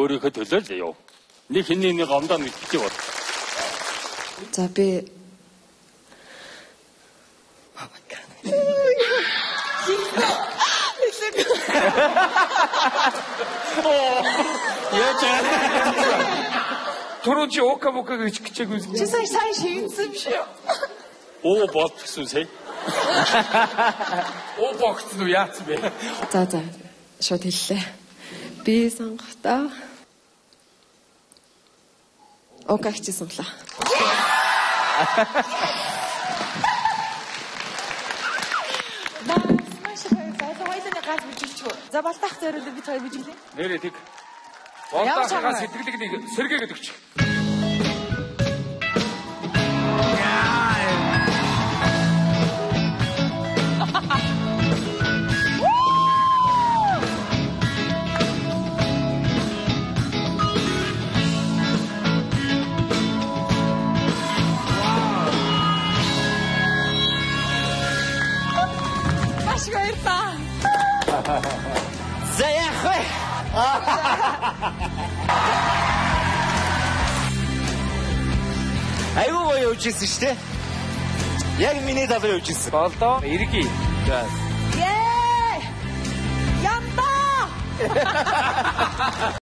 өөрийнхөө төлөө л яв. Нэг хин нэг гомдоо мэдчих бод. За би Яаж Түрүүн чи ока мока гэж хичээгүй. чи сайн шигдсэн биш үү? оо болчихсон сая. Оо богцсон уу яац бэ? За шууд хэллээ. Би сонгохдоо окей чи сонглоо. За балтах зөөрөлд бид хоёр бижилээ. Нэрээ тэг. Болтоогоос сэтгэлийг нэг сэргээгээд өгч. Маш баярлалаа. За яах вэ? Айгуу гоё явж ирсэн шүү дээ. Яг миний залуу явж ирсэн. Болдоо эргий. Ээ! Янда!